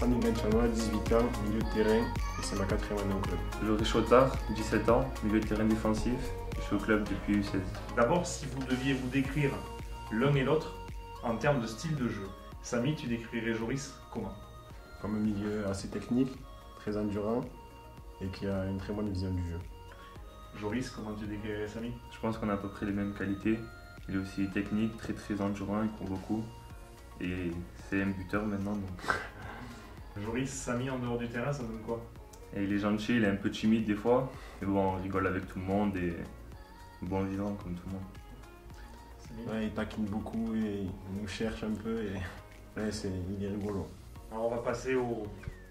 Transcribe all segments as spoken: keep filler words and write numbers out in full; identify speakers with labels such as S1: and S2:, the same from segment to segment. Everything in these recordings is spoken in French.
S1: Sami Benchanoa, dix-huit ans, milieu de terrain, et c'est ma quatrième année au club.
S2: Joris Chotard, dix-sept ans, milieu de terrain défensif. Je suis au club depuis U seize.
S3: D'abord, si vous deviez vous décrire l'un et l'autre en termes de style de jeu, Sami, tu décrirais Joris comment?
S1: Comme un milieu assez technique, très endurant, et qui a une très bonne vision du jeu.
S3: Joris, comment tu décrirais Sami?
S2: Je pense qu'on a à peu près les mêmes qualités. Il est aussi technique, très très endurant, il court beaucoup. Et c'est un buteur maintenant. Donc...
S3: Joris, Sami en dehors du terrain, ça donne quoi?
S2: Et il est gentil, il est un peu timide des fois. Mais bon, on rigole avec tout le monde et bon vivant comme tout le monde.
S3: Sami.
S1: Ouais, il taquine beaucoup et il nous cherche un peu et ouais, c'est, il est rigolo.
S3: Alors on va passer au,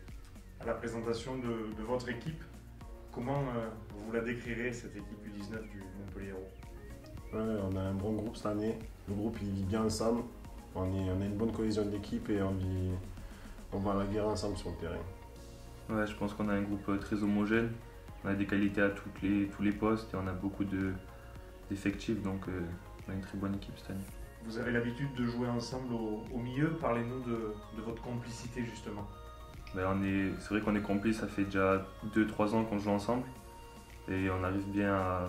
S3: à la présentation de, de votre équipe. Comment euh, vous la décrirez, cette équipe U dix-neuf du Montpellier Hérault?
S1: Ouais, on a un bon groupe cette année. Le groupe il vit bien ensemble. On, est, on a une bonne cohésion d'équipe et on, vit, on va à la guerre ensemble sur le terrain.
S2: Ouais, je pense qu'on a un groupe très homogène. On a des qualités à toutes les, tous les postes et on a beaucoup de, d'effectifs. Donc euh, on a une très bonne équipe cette année.
S3: Vous avez l'habitude de jouer ensemble au, au milieu. Parlez-nous de, de votre complicité justement.
S2: Ben, on est, c'est vrai qu'on est complices, ça fait déjà deux trois ans qu'on joue ensemble. Et on arrive bien à,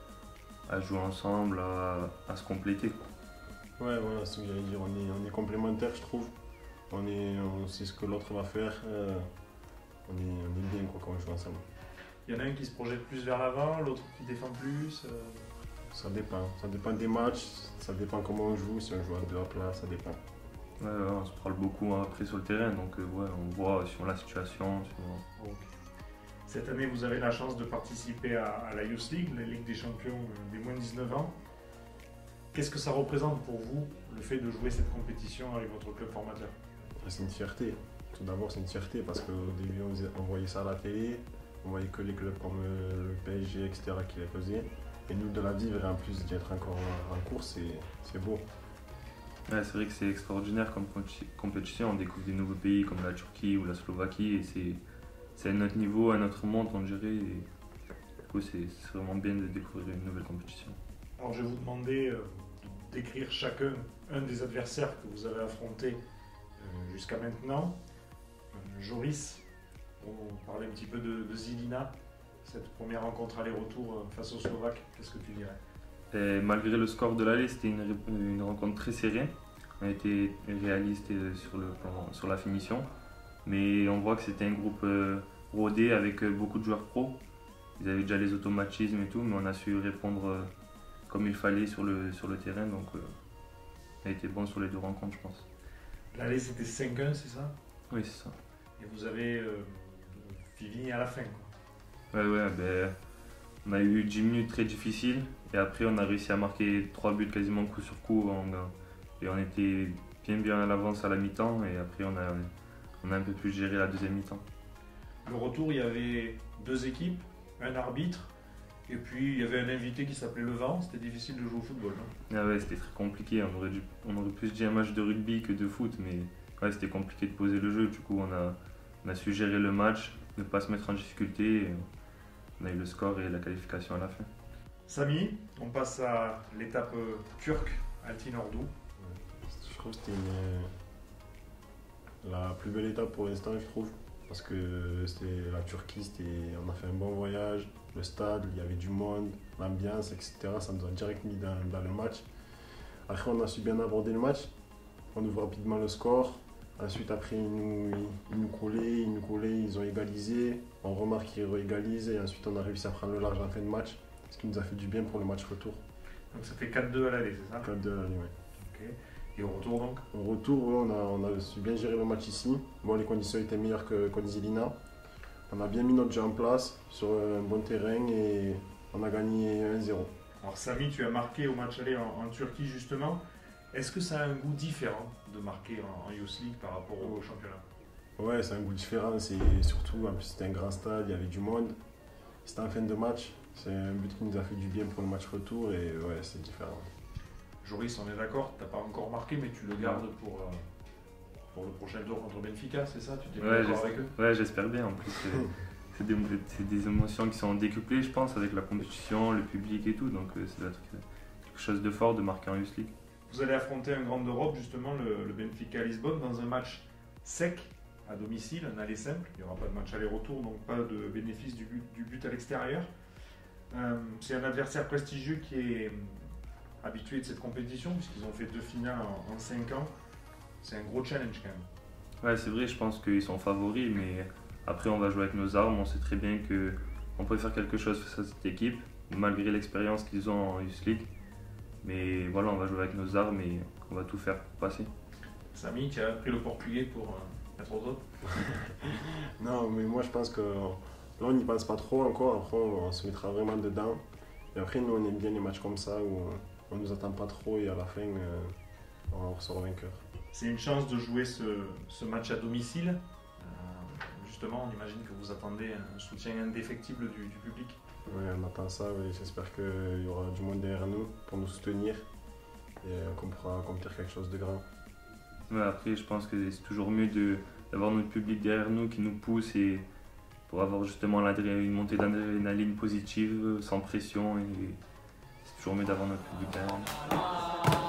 S2: à jouer ensemble, à, à se compléter. Quoi.
S1: Ouais, voilà, c'est ce que j'allais dire. On est, on est complémentaires, je trouve. On, est, on sait ce que l'autre va faire. Euh, on, est, on est bien quoi, quand on joue ensemble.
S3: Il y en a un qui se projette plus vers l'avant, l'autre qui défend plus. Euh...
S1: Ça dépend. Ça dépend des matchs, ça dépend comment on joue. Si on joue à deux à plat, ça dépend.
S2: Ouais, ouais, on se parle beaucoup après sur le terrain, donc euh, ouais, on voit sur la situation. Sur...
S3: Okay. Cette année, vous avez la chance de participer à, à la Youth League, la Ligue des champions des moins de dix-neuf ans. Qu'est-ce que ça représente pour vous, le fait de jouer cette compétition avec votre club formateur?
S1: C'est une fierté. Tout d'abord, c'est une fierté parce qu'au début, on voyait ça à la télé. On voyait que les clubs comme le P S G, et cetera qui les faisaient. Et nous, de la vivre et en plus d'y être encore en course, c'est beau.
S2: Ouais, c'est vrai que c'est extraordinaire comme compétition. On découvre des nouveaux pays comme la Turquie ou la Slovaquie et c'est à notre niveau, à notre monde, on dirait. Et du coup, c'est vraiment bien de découvrir une nouvelle compétition.
S3: Alors, je vais vous demander euh, d'écrire chacun un des adversaires que vous avez affrontés euh, jusqu'à maintenant. Euh, Joris, on parlait un petit peu de, de Žilina, cette première rencontre aller-retour euh, face aux Slovaques. Qu'est-ce que tu dirais?
S2: Et malgré le score de l'aller, c'était une, une rencontre très serrée. On a été réaliste sur, le plan, sur la finition. Mais on voit que c'était un groupe euh, rodé avec euh, beaucoup de joueurs pros. Ils avaient déjà les automatismes et tout, mais on a su répondre euh, comme il fallait sur le, sur le terrain. Donc euh, on a été bon sur les deux rencontres, je pense.
S3: L'aller, c'était cinq un, c'est ça?
S2: Oui, c'est ça.
S3: Et vous avez euh, fini à la fin, quoi.
S2: Ouais, ouais, ben, on a eu dix minutes très difficiles. Et après, on a réussi à marquer trois buts quasiment coup sur coup. Et on était bien bien à l'avance à la mi-temps. Et après, on a, on a un peu plus géré la deuxième mi-temps.
S3: Le retour, il y avait deux équipes, un arbitre. Et puis, il y avait un invité qui s'appelait Le Vent. C'était difficile de jouer au football, non?
S2: Ah ouais, c'était très compliqué. On aurait, dû, on aurait plus dit un match de rugby que de foot. Mais ouais, c'était compliqué de poser le jeu. Du coup, on a, on a su gérer le match, ne pas se mettre en difficulté. Et on a eu le score et la qualification à la fin.
S3: Sami, on passe à l'étape turque, Altın Ordu.
S1: Je trouve que c'était une... la plus belle étape pour l'instant, je trouve. Parce que c'était la Turquie, on a fait un bon voyage, le stade, il y avait du monde, l'ambiance, et cetera. Ça nous a direct mis dans, dans le match. Après, on a su bien aborder le match. On ouvre rapidement le score. Ensuite, après, ils nous, ils nous collaient, ils nous collaient, ils ont égalisé. On remarque qu'ils réégalisent et ensuite, on a réussi à prendre le large en fin de match. Ce qui nous a fait du bien pour le match retour.
S3: Donc ça fait quatre deux à l'aller, c'est ça?
S1: quatre deux à l'aller, oui.
S3: Okay. Et au retour donc?
S1: Au retour, ouais, on, a, on a su bien gérer le match ici. Bon, les conditions étaient meilleures que contre Žilina. On a bien mis notre jeu en place sur un bon terrain et on a gagné un zéro.
S3: Alors Sami, tu as marqué au match aller en, en Turquie justement. Est-ce que ça a un goût différent de marquer en, en Youth League par rapport au championnat?
S1: Ouais, c'est un goût différent. C'est surtout, en plus, c'était un grand stade, il y avait du monde. C'était en fin de match. C'est un but qui nous a fait du bien pour le match retour et ouais, c'est différent.
S3: Joris, on est d'accord, tu n'as pas encore marqué, mais tu le gardes pour, euh, pour le prochain tour contre Benfica, c'est ça? Tu t'es
S2: ouais,
S3: d'accord avec eux?
S2: Ouais, j'espère bien. En plus, c'est des, des émotions qui sont décuplées, je pense, avec la compétition, le public et tout. Donc, c'est quelque chose de fort de marquer en Youth League.
S3: Vous allez affronter un grand d'Europe, justement, le, le Benfica Lisbonne, dans un match sec, à domicile, un aller simple. Il n'y aura pas de match aller-retour, donc pas de bénéfice du but, du but à l'extérieur. Euh, c'est un adversaire prestigieux qui est habitué de cette compétition, puisqu'ils ont fait deux finales en, en cinq ans. C'est un gros challenge quand même.
S2: Ouais, c'est vrai, je pense qu'ils sont favoris, mais après, on va jouer avec nos armes. On sait très bien qu'on peut faire quelque chose face à cette équipe, malgré l'expérience qu'ils ont en Youth League. Mais voilà, on va jouer avec nos armes et on va tout faire pour passer.
S3: Samy, tu as appris le portugais pour euh, être aux autres?
S1: Non, mais moi je pense que là on n'y pense pas trop encore, après on, on se mettra vraiment dedans. Et après nous on aime bien les matchs comme ça où on ne nous attend pas trop et à la fin euh, on ressort vainqueur.
S3: C'est une chance de jouer ce, ce match à domicile. Euh, justement, on imagine que vous attendez un soutien indéfectible du, du public.
S1: Oui, on attend ça, oui. J'espère qu'il y aura du monde derrière nous pour nous soutenir et euh, qu'on pourra accomplir quelque chose de grand.
S2: Ouais, après, je pense que c'est toujours mieux de, d'avoir notre public derrière nous qui nous pousse et pour avoir justement une montée d'adrénaline positive, sans pression. Et c'est toujours mieux d'avoir notre public derrière nous.